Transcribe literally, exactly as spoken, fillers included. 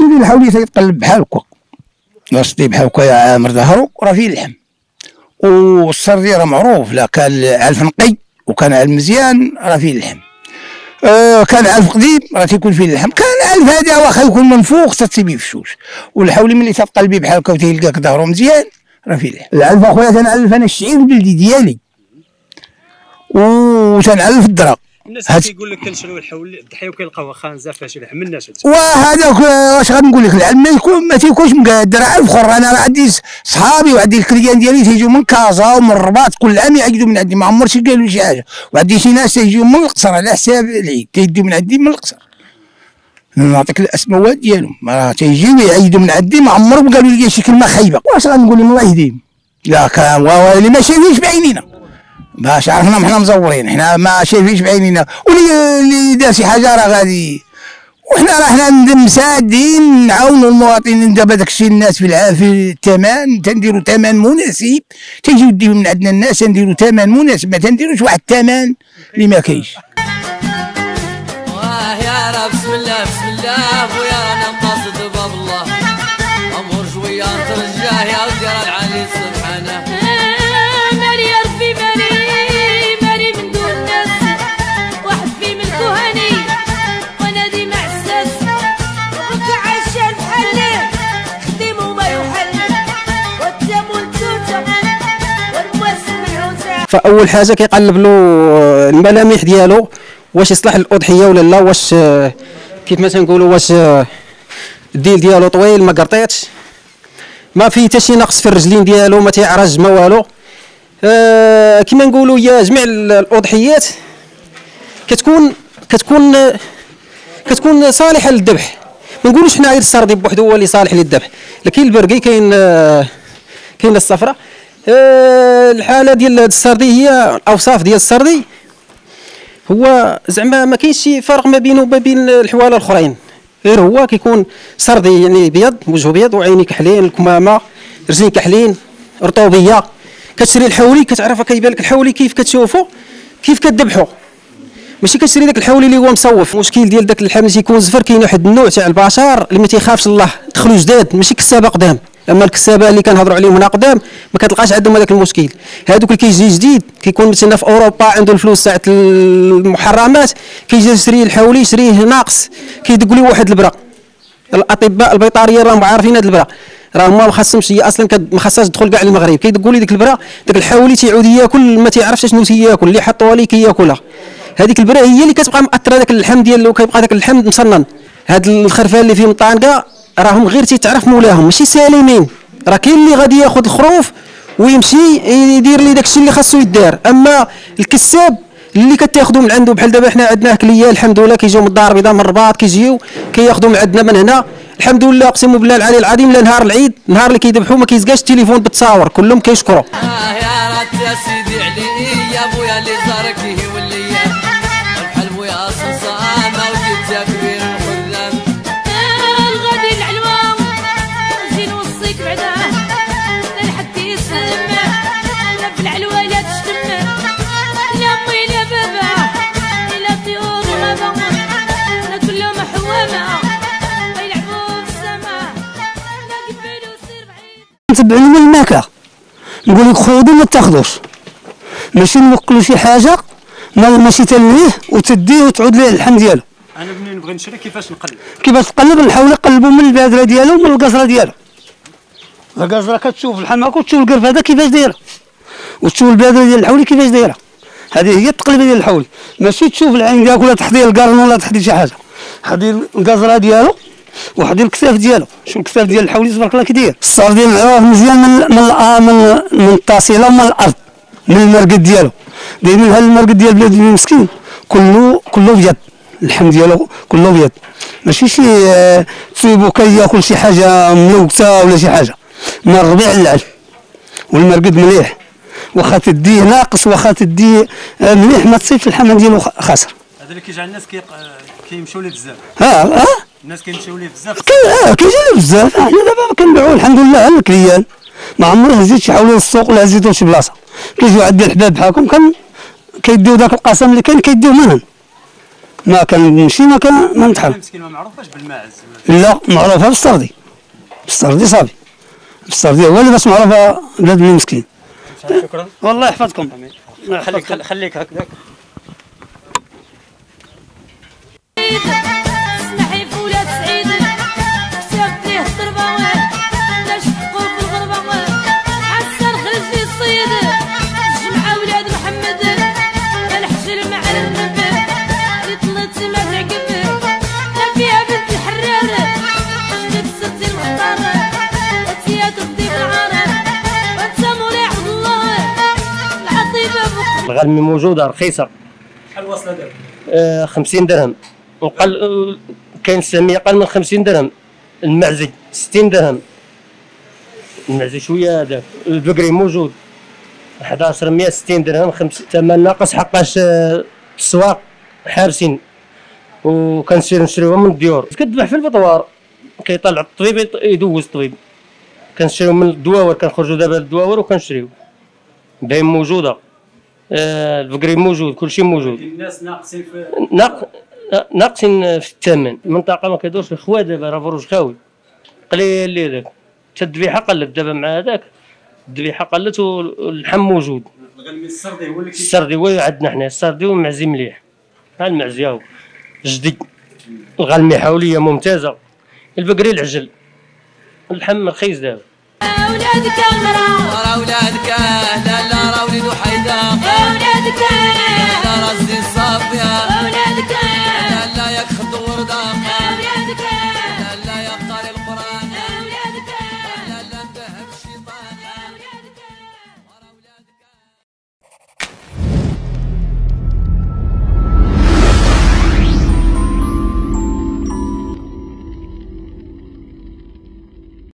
ديال الحولي تيتقلب بحال هكا واصلي بحال هكا يا عامر ظهرو راه فيه اللحم. والسردي راه معروف، لا كان علف نقي وكان علف مزيان راه فيه اللحم. آه كان علف قديم راه تيكون فيه اللحم، كان علف هذا واخا يكون منفوخ تتسيبيه في الشوش. والحولي ملي تقلبيه بحال هكا وتيلقاك ظهرو مزيان راه فيه اللحم. العلف اخويا تنعلف انا الشعير البلدي ديالي وتنعلف الدرا. الناس اللي كيقول لك كنشريو الحول الضحيه وكيلقاوها خانزه فيها شي لحم من الناس. وهذاك واش غنقول لك العلم ما يكون ما تيكونش مقادر على الاخر. انا راه عندي صحابي وعندي الكليان ديالي تيجيو من كازا ومن الرباط كل عام يعيدوا من عندي، ما عمر شي قالوا شي حاجه. وعندي شي ناس تيجيو من القصر على حساب العيد تيديو من عندي من القصر. نعطيك الاسماوات ديالهم راه تيجيو يعيدوا من عندي، ما عمرهم قالوا لي شي كلمه خايبه. واش غنقول لهم الله يهديهم. لا كان اللي ما شافيش بعينينا باش عرفنا حنا مزورين، حنا ما شايفينش بعينينا. واللي اللي دار شي حاجه راه غادي، وحنا راه حنا مساعدين نعاونوا المواطنين. دابا داكشي الناس في في الثمن تنديروا ثمن مناسب، تيجيو يديو من عندنا الناس تنديروا ثمن مناسب، ما تنديروش واحد الثمن اللي ما كاينش. واه يا رب بسم الله بسم الله خويا رانا نقاصد باب الله، امور شويه ترجاه يا ودي راه العلي سبحانه. فاول حاجه كيقلب له الملامح ديالو واش يصلح للاضحيه ولا لا، واش كيف ما تنقولوا واش الديل ديالو طويل ما قرطيتش، ما فيه حتى شي نقص في الرجلين ديالو، ما تيعرج ما والو. أه كما نقولوا يا جميع الاضحيات كتكون كتكون كتكون صالحه للذبح. ما نقولوش حنا غير السردي بوحدو هو اللي صالح للذبح، لكن البرقي كاين كاين الصفراء. أه الحاله ديال السردي هي الاوصاف ديال السردي هو زعما ما كاينش شي فرق ما بينه وما بين الحواله الاخرين، غير هو كيكون سردي يعني بيض، وجهه بيض وعيني كحلين، الكمامه رجلين كحلين، رطوبيه. كتشري الحولي كتعرف كيبان لك الحولي كيف كتشوفو كيف كتذبحو، ماشي كتشري داك الحولي اللي هو مصوف. المشكل ديال داك اللحم اللي تيكون زفر كاين واحد النوع تاع البشر اللي ما تيخافش الله دخلوا جداد ماشي كسابه قدام. اما الكسابه اللي كنهضروا عليهم هنا قدام ما كتلقاش عندهم هذاك المشكل. هذوك اللي كيجي جديد كيكون مثلا في اوروبا عنده الفلوس تاع المحرمات كيجي يشري الحولي يشريه ناقص، كيدق ليه واحد البرا. الاطباء البيطاريين راهم عارفين هذا البرا، راهم ما خاصهمش هي اصلا ما خاصهاش تدخل كاع للمغرب. كيدقوا لي ديك البرا داك الحولي تيعود ياكل ما تيعرفش شنو تياكل، اللي حطوها ليه كياكلها. هذيك البرا هي اللي كتبقى مأثره داك اللحم ديالو، كيبقى داك اللحم مسنن. هاد الخرفان اللي فيهم طانكا راهم غير تيتعرف مولاهم ماشي سالمين. راه كاين اللي غادي ياخذ الخروف ويمشي يدير لي داكشي اللي خاصو يدار، اما الكساب اللي كتاخذوا من عنده بحال دابا حنا عندنا كليان الحمد لله كيجيو من الدار البيضاء من الرباط كيجيو كياخذوا من عندنا من هنا الحمد لله. اقسم بالله العلي العظيم لا نهار العيد نهار اللي كيذبحوا ما كيزقاش التليفون بالتصاور، كلهم كيشكروا. اه يا رات يا سيدي علي يا بويا اللي زارك يولي بحال بويا صصامه وجيت كبير الخدام. الغادي العلوه زين وصيك بعدا لا لحد يسلم لا في العلوه لا تشتم لا امي لا بابا لا طيور ولا بقر لا كلهم حوامه يلعبوا في السماء لا قبل وسير بعيد. نتبعوا من الماكله نقول لك خذوا ما تاخذوش، ماشي نوكلوا شي حاجه ماشي تلويه وتديه وتعود ليه اللحم ديالو. انا ملي نبغي نشري كيفاش نقلب؟ كيفاش تقلب؟ نحاول نقلبوا من البادره ديالو ومن القزره ديالو. القزره كتشوف الحماك وتشوف القرفاده كيفاش دايره وتشوف البادره ديال الحولي كيفاش دايره. هذه هي التقليبه ديال الحولي، ماشي تشوف العين ديالك ولا تحضير القرن ولا تحضير شي حاجه. حضير القزره ديالو وحضير الكساف ديالو. شوف الكساف ديال الحولي تبارك الله كي داير. الصار ديال العراف مزيان من من من من التصيله ومن الارض من المرقد ديالو. دايما هذا المرقد ديال بلاد المسكين كله كله بيض، اللحم ديالو كله بيض، ماشي شي تصيبو كياكل شي حاجه ملوكته ولا شي حاجه. من الربيع للعلف والمرقد مليح، واخا تديه ناقص واخا تديه مليح ما تصيبش اللحم ديالو خاسر. هذا اللي كيجعل الناس كيمشيو ليه بزاف. اه اه الناس كيمشيو ليه بزاف. اه كيجي ليه بزاف. حنا دابا كنبيعوه الحمد لله على الكليان، ما عمره هزيت شي حولي للسوق ولا هزيتو لشي بلاصه. كيجيو عندي الحباب بحالكم كان كيديو داك القسم اللي كاين كيديوه منهم ما كنمشي ما كان ما نتحرك. مسكين ما معروفاش بالماعز. لا معروفه بالسردي، بالسردي صافي، بالسردي هو اللي باش معروفه بلاد بني مسكين. شكرا. والله يحفظكم. الله خليك يحفظكم. خليك هكذاك. اسمحي فولاد سعيد كتاب فيه الضربة لا شقوا في الغربة حسن خرج لي الصيد جمعة ولاد محمد الحجل مع النبي اللي طلت ما تعقب لا فيها بنت الحرار جدت ستي المختار وتيا تفدي بالعار وانت مولاي عبد الله العطيبة بكرة. الغنمي موجودة رخيصة. شحال واصله دابا؟ آه خمسين درهم، وقل كاين السامية أقل من خمسين درهم. المعزي ستين درهم، المعزي شوية هذاك. البقري موجود واحد عشر مية ستين درهم، خمس ثمن ناقص حقاش آه، السواق حارسين وكنسير نشريوهم من الديور. كتذبح في البطوار كيطلع الطبيب يط- يدوز الطبيب، كنشريو من الدواور، كنخرجوا دابا للدواور وكنشريو. باين موجودة. آه البقري موجود، كلشي موجود. الناس ناقصين في ناق ناقصين في الثمن. المنطقه ما كيدورش الخوا دابا، راه فروج خاوي قليل اللي داك. حتى الذبيحه قلت دابا مع هذاك، الذبيحه قلت واللحم موجود. الغنمي السردي هو اللي كي السردي هو عندنا حنا، السردي ومعزي مليح. ها المعزي هاو جدي، الغنمي حوليه ممتازه، البقري العجل، اللحم رخيص دابا. أولادك المرأة راه ولادك لا لا راه وليدو حيدا أولادك لا راسي صافية أولادك لا لا ياك خدو ورده